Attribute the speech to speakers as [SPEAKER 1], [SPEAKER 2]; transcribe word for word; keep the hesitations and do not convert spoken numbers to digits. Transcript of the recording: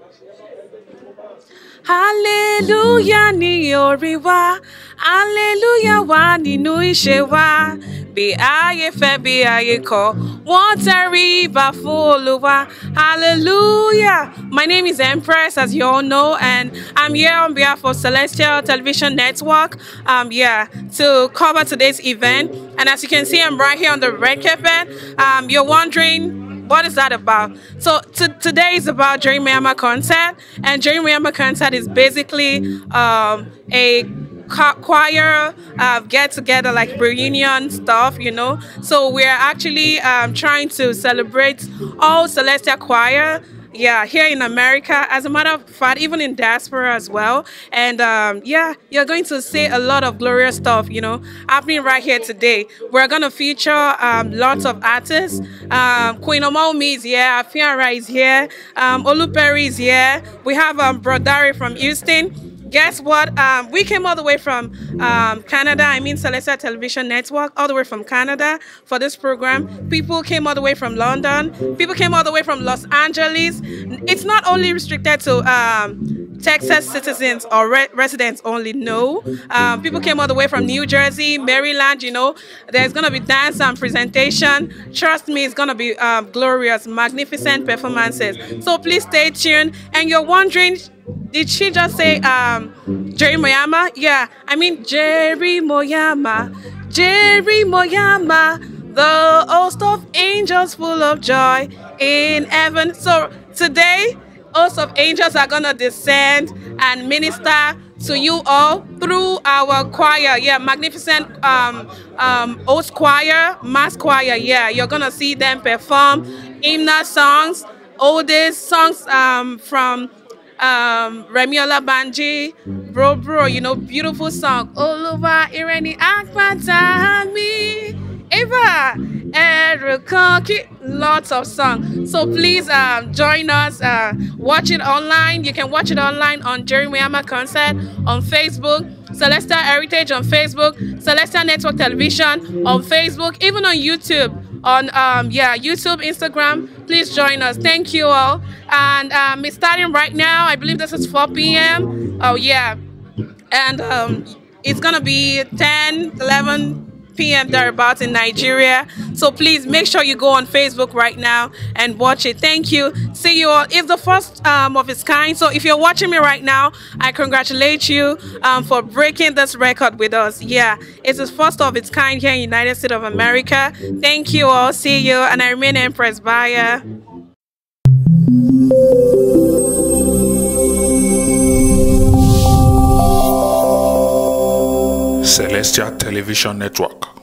[SPEAKER 1] Hallelujah ni orí wa, hallelujah wa nínú iṣẹ́ wa. Bí ayé fẹ́ bí ayé kọ̀, wọ́n tẹríba fún Olúwa. Hallelujah. My name is Empress, as you all know, and I'm here on behalf of Celestial Television Network. Um, yeah, to cover today's event. And as you can see, I'm right here on the red carpet. Um, you're wondering, what is that about? So today is about Jerry Mayama concert, and Jerry Mayama concert is basically um, a choir uh, get together, like reunion stuff, you know. So we're actually um, trying to celebrate all Celestial choir. Yeah, here in America, as a matter of fact, even in diaspora as well. And um, yeah, you're going to see a lot of glorious stuff, you know, happening right here today. We're going to feature um, lots of artists. Um, Queen Omomi is here, Afiara is here, um, Oluperi is here. We have um, Brodari from Houston. Guess what? Um, we came all the way from um, Canada. I mean, Celestial Television Network, all the way from Canada for this program. People came all the way from London. People came all the way from Los Angeles. It's not only restricted to um, Texas citizens or re residents only. No, um, people came all the way from New Jersey, Maryland. You know, there's gonna be dance and presentation. Trust me, it's gonna be um, glorious, magnificent performances. So please stay tuned. And you're wondering, did she just say um, Jerry Mayama? Yeah, I mean Jerry Mayama, Jerry Mayama, the host of angels full of joy in heaven. So today, hosts of angels are gonna descend and minister to you all through our choir. Yeah, magnificent um, um, host choir, mass choir. Yeah, you're gonna see them perform hymnal songs, oldest songs um, from um Remiola Banji, bro bro, you know, beautiful song. Oluwa Ireni Akpatami Eva Erukoki, lots of songs. So please um join us, uh watch it online. You can watch it online on Jerry Mayama concert on Facebook, Celestial Heritage on Facebook, Celestial Network Television on Facebook, even on YouTube, on um yeah, YouTube, Instagram. Please join us. Thank you all. And um it's starting right now. I believe this is four P M Oh yeah, and um it's gonna be ten eleven P M thereabouts in Nigeria. So please make sure you go on Facebook right now and watch it. Thank you. See you all. It's the first um, of its kind. So if you're watching me right now, I congratulate you um, for breaking this record with us. Yeah, it's the first of its kind here in the United States of America. Thank you all. See you. And I remain Empress. Bye.
[SPEAKER 2] Celestial Television Network.